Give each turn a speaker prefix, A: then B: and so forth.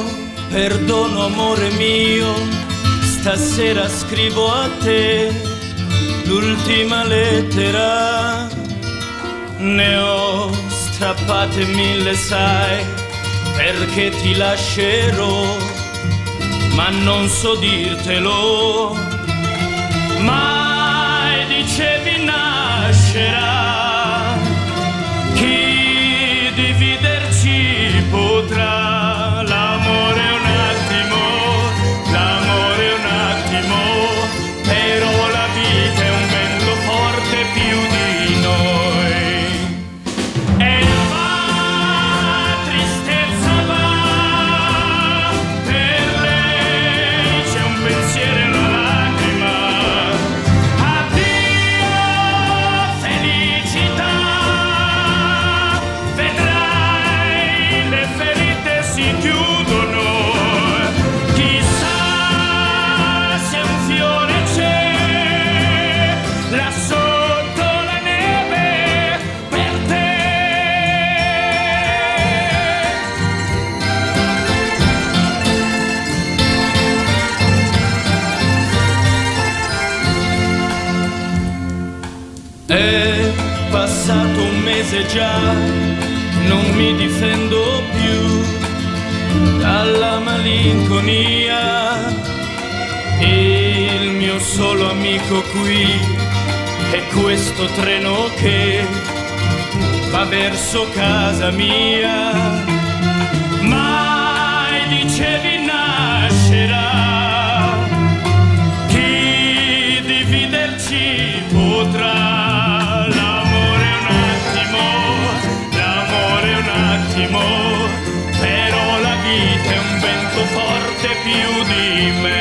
A: perdono amore mio, stasera scrivo a te l'ultima lettera. Ne ho strappate mille, sai, perché ti lascerò, ma non so dirtelo. Mai dicevi nascerà, chi dividerci potrà. L'amore è un attimo, l'amore è un attimo, però la vita è un vento forte più di noi. E va, tristezza va, per lei c'è un pensiero e una lacrima. Addio felicità, vedrai le ferite si chiudono. Chissà se un fiore c'è là sotto la neve per te. È passato un mese già, non mi difendo più dalla malinconia. Il mio solo amico qui è questo treno che va verso casa mia. Mai dicevi nascerà, chi dividerci potrà. L'amore è un attimo, l'amore è un attimo, però la vita è un vento forte più di me.